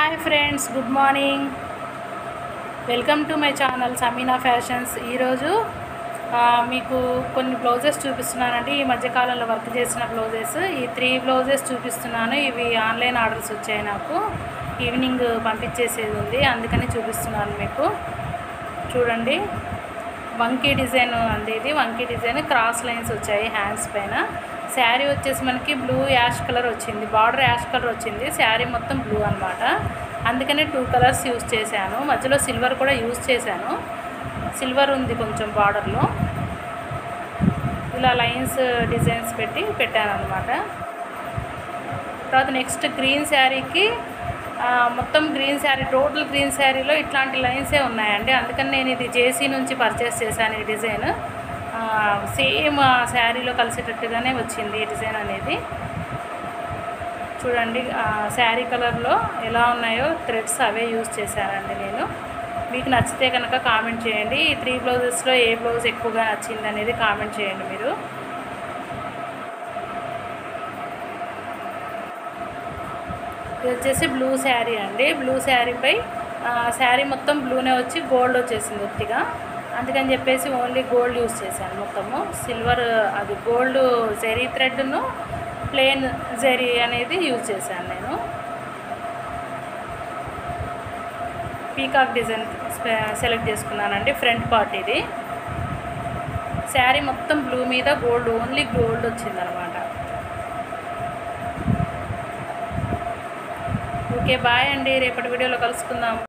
Hi friends, good morning. Welcome to my channel Samina fashions. ఈరోజు మీకు కొన్ని బ్లౌజెస్ చూపిస్తున్నానండి. ఈ మధ్యకాలంలో వర్క్ చేసిన బ్లౌజెస్, ఈ 3 బ్లౌజెస్ చూపిస్తున్నాను. ఇవి ఆన్లైన్ ఆర్డర్స్ వచ్చాయి. నాకు ఈవినింగ్ పంపించేసేది ఉంది, అందుకని చూపిస్తున్నాను మీకు. చూడండి, వంకీ డిజైన్ అండి. ఇది వంకీ డిజైన్, క్రాస్ లైన్స్ వచ్చాయి హ్యాండ్స్ పైన. శారీ వచ్చేసి మనకి బ్లూ యాష్ కలర్ వచ్చింది, బార్డర్ యాష్ కలర్ వచ్చింది. శారీ మొత్తం బ్లూ అనమాట, అందుకనే 2 కలర్స్ యూజ్ చేశాను. మధ్యలో సిల్వర్ కూడా యూజ్ చేశాను. సిల్వర్ ఉంది కొంచెం బార్డర్లో. ఇలా లైన్స్ డిజైన్స్ పెట్టాను అనమాట. తర్వాత నెక్స్ట్ గ్రీన్ శారీకి మొత్తం గ్రీన్ శారీ, టోటల్ గ్రీన్ శారీలో ఇట్లాంటి లైన్సే ఉన్నాయండి. అందుకని నేను ఇది జేసీ నుంచి పర్చేస్ చేశాను. ఈ డిజైన్ సేమ్ శారీలో కలిసేటట్టుగానే వచ్చింది ఈ డిజైన్ అనేది. చూడండి, శారీ కలర్లో ఎలా ఉన్నాయో థ్రెడ్స్ అవే యూజ్ చేశానండి నేను. మీకు నచ్చితే కనుక కామెంట్ చేయండి. ఈ 3 బ్లౌజెస్లో ఏ బ్లౌజ్ ఎక్కువగా నచ్చింది అనేది కామెంట్ చేయండి మీరు. ఇది వచ్చేసి బ్లూ శారీ అండి. బ్లూ శారీపై శారీ మొత్తం బ్లూనే వచ్చి గోల్డ్ వచ్చేసింది ఒత్తిగా, అందుకని చెప్పేసి ఓన్లీ గోల్డ్ యూజ్ చేశాను. మొత్తము సిల్వర్, అది గోల్డ్ జెరీ థ్రెడ్ను ప్లెయిన్ జెరీ అనేది యూజ్ చేశాను నేను. పీకాక్ డిజైన్ సెలెక్ట్ చేసుకున్నానండి. ఫ్రంట్ పార్ట్ ఇది. శారీ మొత్తం బ్లూ మీద గోల్డ్, ఓన్లీ గోల్డ్ వచ్చిందనమాట. ఓకే, బాయ్ అండి. రేపటి వీడియోలో కలుసుకుందాం.